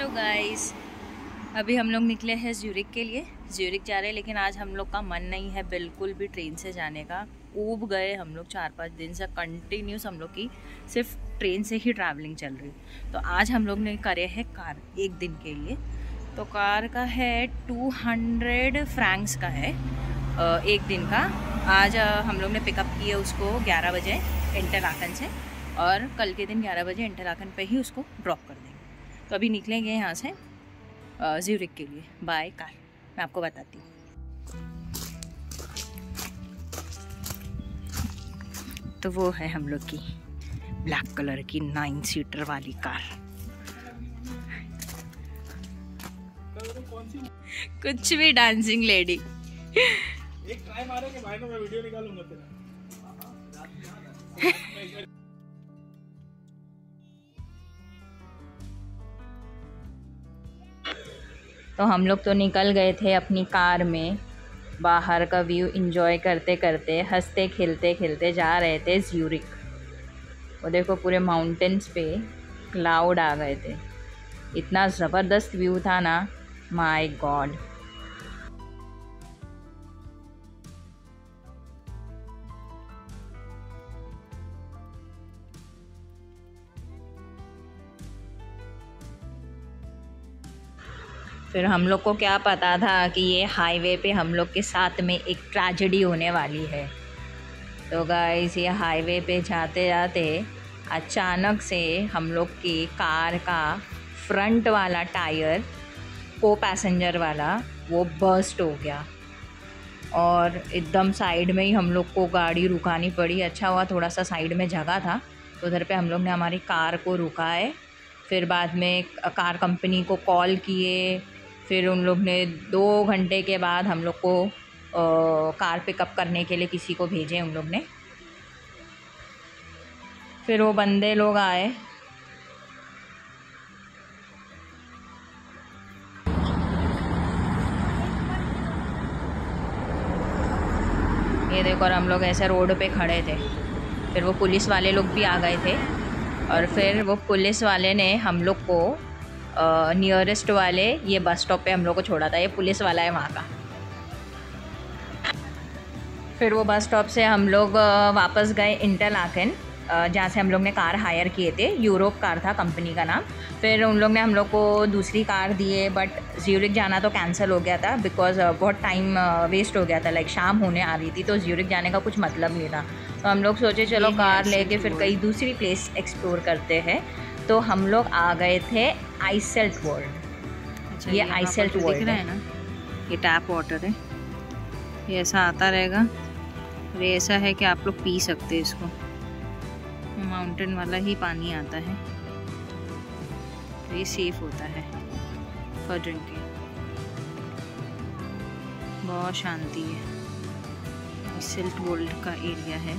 Hello guys, अभी हम लोग निकले हैं ज्यूरिक के लिए। ज्यूरिक जा रहे हैं, लेकिन आज हम लोग का मन नहीं है बिल्कुल भी ट्रेन से जाने का। ऊब गए हम लोग 4-5 दिन से कंटिन्यूस हम लोग की सिर्फ ट्रेन से ही ट्रैवलिंग चल रही। तो आज हम लोग ने करे है कार एक दिन के लिए। तो कार का है 200 फ्रैंक्स का है एक दिन का। आज हम लोग ने पिकअप किया उसको 11 बजे इंटरलाकन से, और कल के दिन 11 बजे इंटरलाकन पे ही उसको ड्रॉप कर देंगे। तो अभी निकलेंगे यहाँ से ज्यूरिक के लिए बाय कार। मैं आपको बताती हूँ। तो वो है हम लोग की ब्लैक कलर की 9 सीटर वाली कार। कुछ भी डांसिंग लेडी। एक ट्राई मारेंगे भाई, मैं वीडियो निकालूंगा तेरा। तो हम लोग तो निकल गए थे अपनी कार में, बाहर का व्यू एंजॉय करते करते, हंसते खेलते खेलते जा रहे थे ज्यूरिक। वो देखो पूरे माउंटेन्स पे क्लाउड आ गए थे, इतना ज़बरदस्त व्यू था ना, माय गॉड। फिर हम लोग को क्या पता था कि ये हाईवे पे हम लोग के साथ में एक ट्रेजेडी होने वाली है। तो गाइस, ये हाईवे पे जाते जाते अचानक से हम लोग की कार का फ्रंट वाला टायर, को पैसेंजर वाला, वो बर्स्ट हो गया और एकदम साइड में ही हम लोग को गाड़ी रुकानी पड़ी। अच्छा हुआ थोड़ा सा साइड में जगह था, तो उधर पे हम लोग ने हमारी कार को रुकाए। फिर बाद में कार कंपनी को कॉल किए, फिर उन लोग ने 2 घंटे के बाद हम लोग को कार पिकअप करने के लिए किसी को भेजे उन लोग ने। फिर वो बंदे लोग आए। ये देखो, और हम लोग ऐसे रोड पे खड़े थे। फिर वो पुलिस वाले लोग भी आ गए थे, और फिर वो पुलिस वाले ने हम लोग को नियरेस्ट वाले ये बस स्टॉप पे हम लोग को छोड़ा था। ये पुलिस वाला है वहाँ का। फिर वो बस स्टॉप से हम लोग वापस गए इंटरलाकन, जहाँ से हम लोग ने कार हायर किए थे। यूरोप कार था कंपनी का नाम। फिर उन लोग ने हम लोग को दूसरी कार दिए, बट ज्यूरिक जाना तो कैंसिल हो गया था, बिकॉज बहुत टाइम वेस्ट हो गया था। लाइक शाम होने आ रही थी, तो ज्यूरिक जाने का कुछ मतलब नहीं था। तो हम लोग सोचे चलो कार लेके फिर कई दूसरी प्लेस एक्सप्लोर करते हैं। तो हम लोग आ गए थे आइसेल्ट वर्ल्ड। अच्छा, ये आइसेल्ट वर्ल्ड दिख रहा है ना, ये टैप वाटर है। ये ऐसा आता रहेगा और ये ऐसा है कि आप लोग पी सकते हैं इसको। माउंटेन वाला ही पानी आता है, तो ये सेफ होता है फॉर ड्रिंकिंग। बहुत शांति है। आइसेल्ट वर्ल्ड का एरिया है।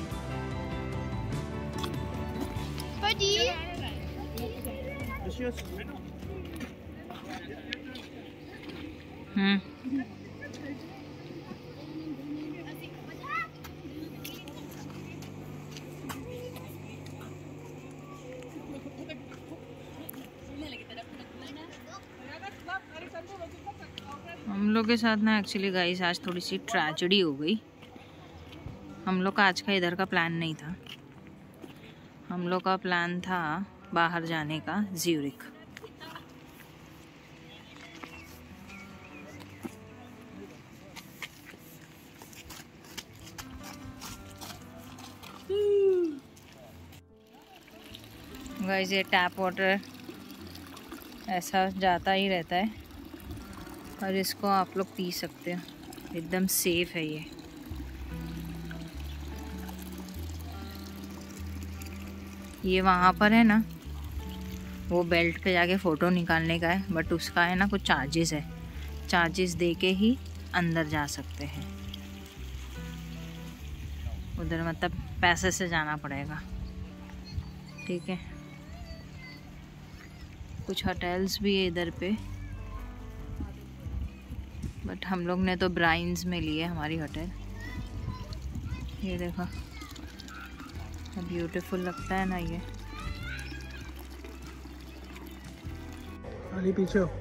हम लोग के साथ ना एक्चुअली गाइस आज थोड़ी सी ट्रेजेडी हो गई। हम लोग का आज का इधर का प्लान नहीं था। हम लोग का प्लान था बाहर जाने का, ज्यूरिक। गाइस, ये टैप वाटर ऐसा जाता ही रहता है और इसको आप लोग पी सकते हो, एकदम सेफ है ये। ये वहाँ पर है ना, वो बेल्ट पे जाके फ़ोटो निकालने का है, बट उसका है ना कुछ चार्जेस है। चार्जेस दे के ही अंदर जा सकते हैं उधर, मतलब पैसे से जाना पड़ेगा। ठीक है, कुछ होटल्स भी है इधर पे, बट हम लोग ने तो ब्राइन्स में लिए हमारी होटल। ये देखो, ब्यूटीफुल लगता है ना ये। अली पीछे हो।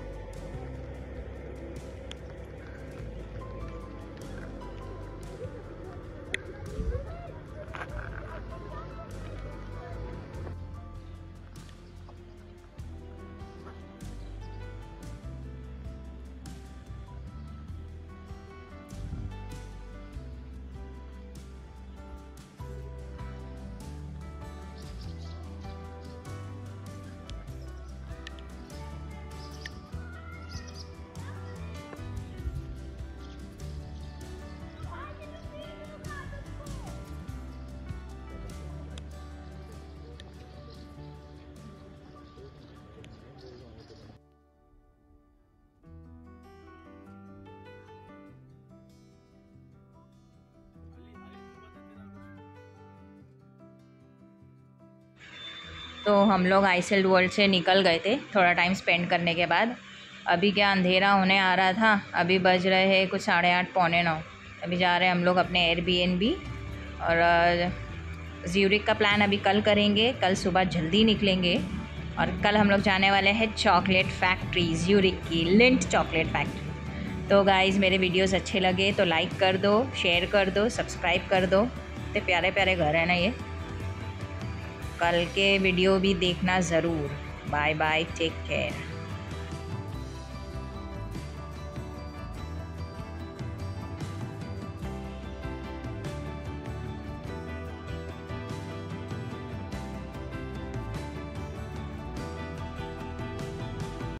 तो हम लोग आइसलैंड वर्ल्ड से निकल गए थे थोड़ा टाइम स्पेंड करने के बाद। अभी क्या अंधेरा होने आ रहा था, अभी बज रहे हैं कुछ 8:30 पौने 9। अभी जा रहे हैं हम लोग अपने एयरबीएनबी। और ज्यूरिक का प्लान अभी कल करेंगे, कल सुबह जल्दी निकलेंगे। और कल हम लोग जाने वाले हैं चॉकलेट फैक्ट्री, ज्यूरिक की लिंट चॉकलेट फैक्ट्री। तो गाइज़ मेरे वीडियोस अच्छे लगे तो लाइक कर दो, शेयर कर दो, सब्सक्राइब कर दो। इतने प्यारे प्यारे घर है ना ये। कल के वीडियो भी देखना ज़रूर। Bye bye, take care.